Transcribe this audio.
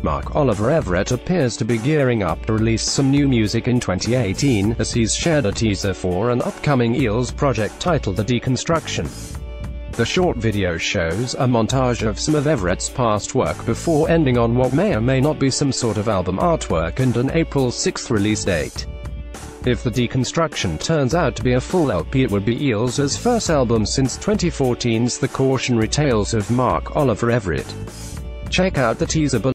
Mark Oliver Everett appears to be gearing up to release some new music in 2018, as he's shared a teaser for an upcoming Eels project titled The Deconstruction. The short video shows a montage of some of Everett's past work before ending on what may or may not be some sort of album artwork and an April 6 release date. If The Deconstruction turns out to be a full LP, it would be Eels' first album since 2014's The Cautionary Tales of Mark Oliver Everett. Check out the teaser below.